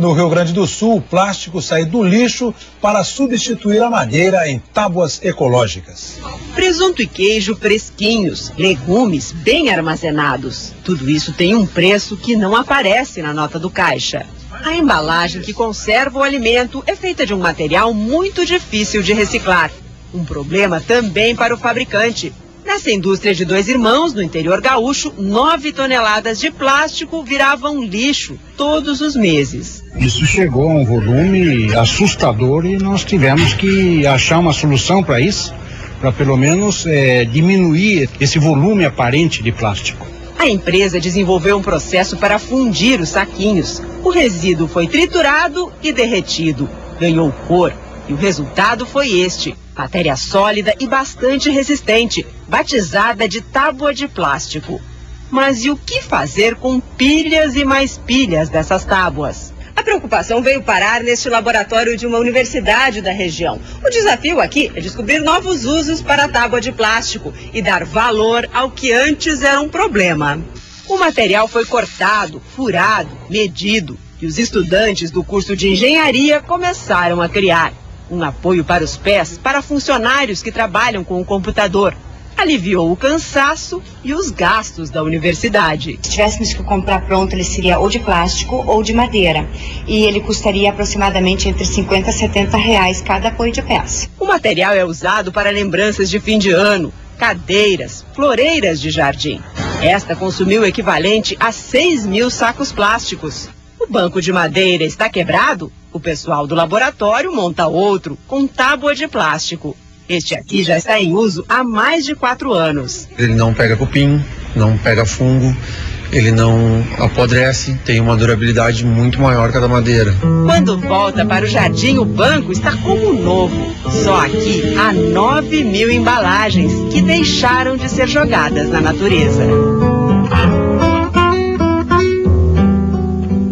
No Rio Grande do Sul, o plástico sai do lixo para substituir a madeira em tábuas ecológicas. Presunto e queijo fresquinhos, legumes bem armazenados. Tudo isso tem um preço que não aparece na nota do caixa. A embalagem que conserva o alimento é feita de um material muito difícil de reciclar. Um problema também para o fabricante. Nessa indústria de Dois Irmãos, no interior gaúcho, 9 toneladas de plástico viravam lixo todos os meses. Isso chegou a um volume assustador e nós tivemos que achar uma solução para isso, para pelo menos diminuir esse volume aparente de plástico. A empresa desenvolveu um processo para fundir os saquinhos. O resíduo foi triturado e derretido. Ganhou cor e o resultado foi este. Matéria sólida e bastante resistente, batizada de tábua de plástico. Mas e o que fazer com pilhas e mais pilhas dessas tábuas? A preocupação veio parar neste laboratório de uma universidade da região. O desafio aqui é descobrir novos usos para a tábua de plástico e dar valor ao que antes era um problema. O material foi cortado, furado, medido e os estudantes do curso de engenharia começaram a criar um apoio para os pés para funcionários que trabalham com o computador. Aliviou o cansaço e os gastos da universidade. Se tivéssemos que comprar pronto, ele seria ou de plástico ou de madeira. E ele custaria aproximadamente entre 50 a 70 reais cada apoio de pés. O material é usado para lembranças de fim de ano, cadeiras, floreiras de jardim. Esta consumiu o equivalente a 6.000 sacos plásticos. O banco de madeira está quebrado? O pessoal do laboratório monta outro com tábua de plástico. Este aqui já está em uso há mais de 4 anos. Ele não pega cupim, não pega fungo, ele não apodrece, tem uma durabilidade muito maior que a da madeira. Quando volta para o jardim, o banco está como novo. Só aqui há 9.000 embalagens que deixaram de ser jogadas na natureza.